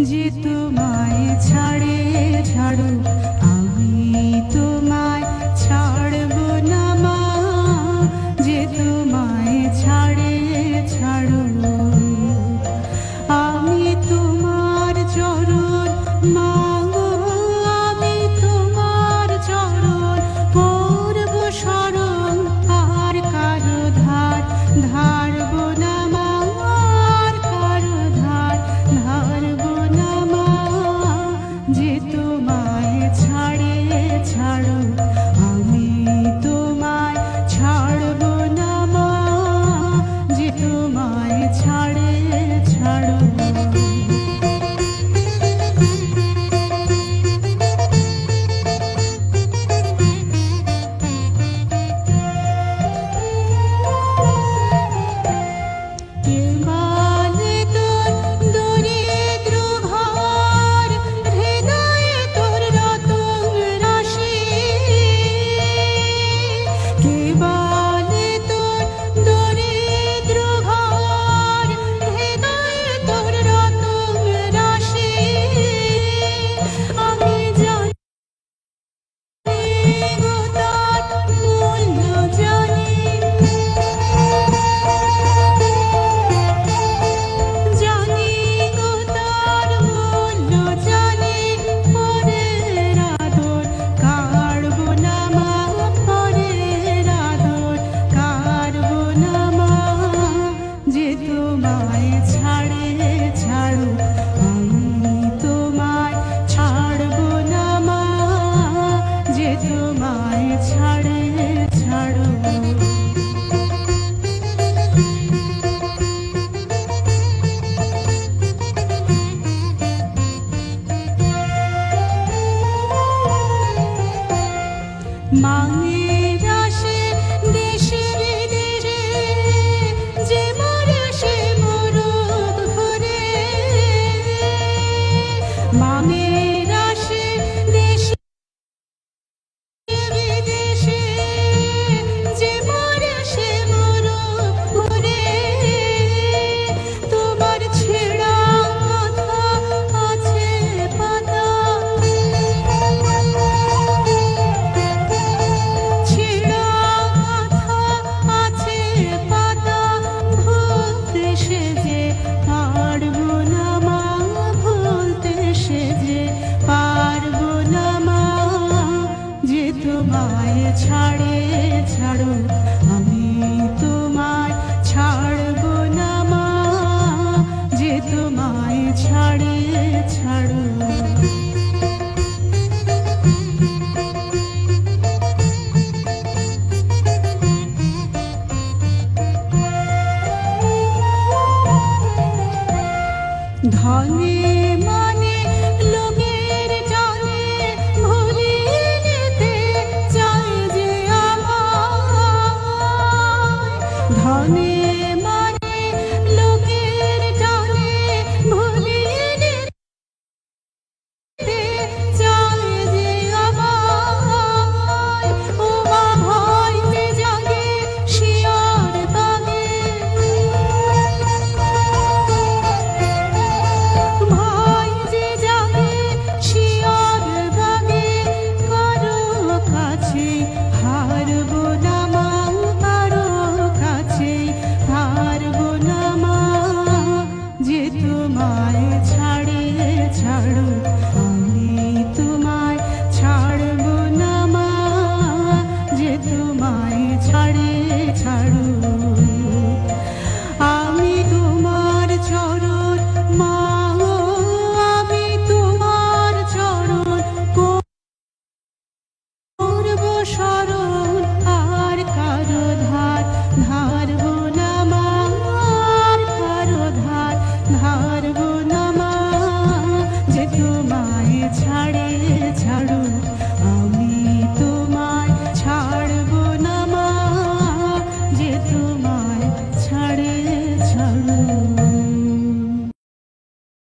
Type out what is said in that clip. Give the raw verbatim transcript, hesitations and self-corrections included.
যে তোমায় ছাড়ে ছাড়ো আমি তোমায় ছাড়ব না মা, যে তোমায় ছাড়ে ছাড়ো আমি তোমার চরণ মা গো, আমি তোমার চরণ করব শরণ, আর কারো ধার ধারব না মা, আর কারো ধার ধারব না মা, যে তোমায় ছাড়ে ছাড়ো আমি তোমায় ছাড়ব না মা, যে তোমায় ছাড়ে ছাড়ো। মায়ের আসে দেশে বিদেশে, যে মরে সে মরুক ঘরে, মায়ের আসে দেশে বিদেশে, যে মরে সে মরুক ঘরে, তোমার ছেঁড়া কথা আছে পাতা, তোমায় ছাড়ে ছাড়ো